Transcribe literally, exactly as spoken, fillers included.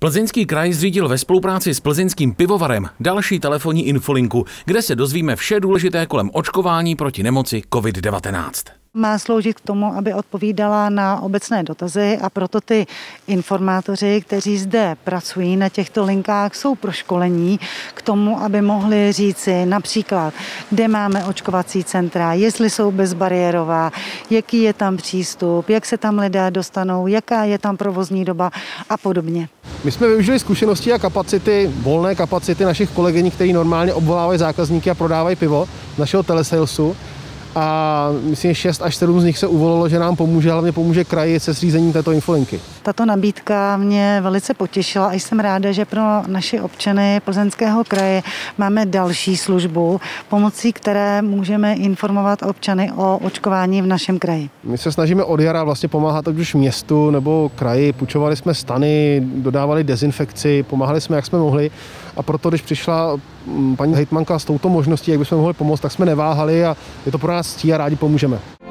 Plzeňský kraj zřídil ve spolupráci s plzeňským pivovarem další telefonní infolinku, kde se dozvíme vše důležité kolem očkování proti nemoci covid devatenáct. Má sloužit k tomu, aby odpovídala na obecné dotazy, a proto ty informátoři, kteří zde pracují na těchto linkách, jsou proškolení k tomu, aby mohli říci například, kde máme očkovací centra, jestli jsou bezbariérová, jaký je tam přístup, jak se tam lidé dostanou, jaká je tam provozní doba a podobně. My jsme využili zkušenosti a kapacity, volné kapacity našich kolegyň, kteří normálně obvolávají zákazníky a prodávají pivo z našeho telesalesu. A myslím, že šest až sedm z nich se uvolilo, že nám pomůže, hlavně pomůže kraji se zřízením této infolinky. Tato nabídka mě velice potěšila a jsem ráda, že pro naše občany Plzeňského kraje máme další službu, pomocí které můžeme informovat občany o očkování v našem kraji. My se snažíme od jara vlastně pomáhat ať už městu nebo kraji, půjčovali jsme stany, dodávali dezinfekci, pomáhali jsme, jak jsme mohli, a proto, když přišla paní hejtmanka s touto možností, jak bychom mohli pomoct, tak jsme neváhali a je to pro nás ctí a rádi pomůžeme.